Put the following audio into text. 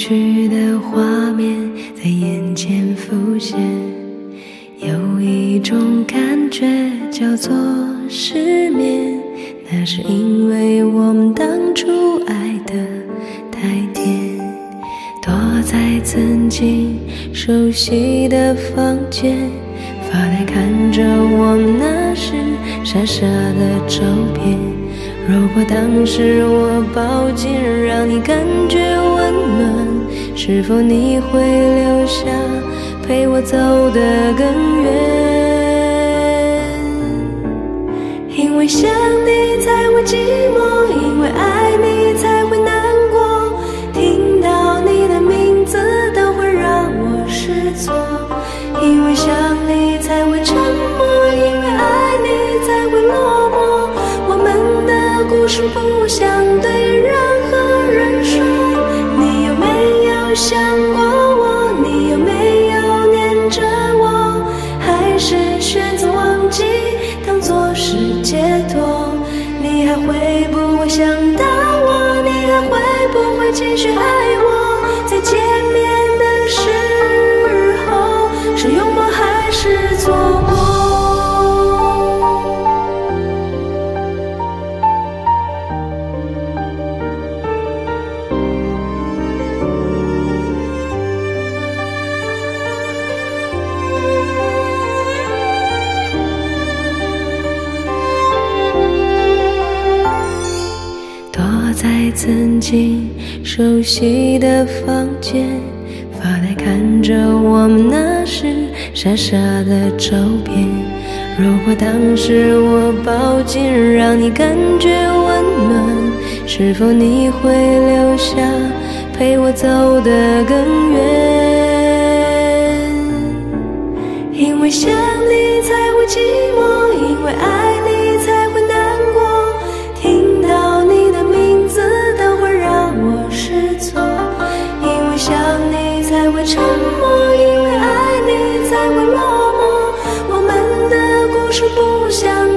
去的画面在眼前浮现，有一种感觉叫做失眠，那是因为我们当初爱得太甜。躲在曾经熟悉的房间，发呆看着我们那时傻傻的照片。如果当时我抱紧让你感觉温暖，是否你会留下陪我走得更远？因为想你才会寂寞，因为爱你才会难过，听到你的名字都会让我失措。因为想你才会沉默，因为爱你才会落寞，我们的故事不想对任何人说。你有没有想过我？你有没有念着我？还是选择忘记当作是解脱？你还会不会想到我？你还会不会继续爱我？再见面的时候，是拥抱还是错过？躲在曾经熟悉的房间，发呆看着我们那时傻傻的照片。如果当时我抱紧让你感觉温暖，是否你会留下陪我走得更远？因为想你才会寂寞，因为爱你才会难过，听到你的名字都会让我失措。因为想你才会沉默，因为爱你才会落寞，我们的故事不想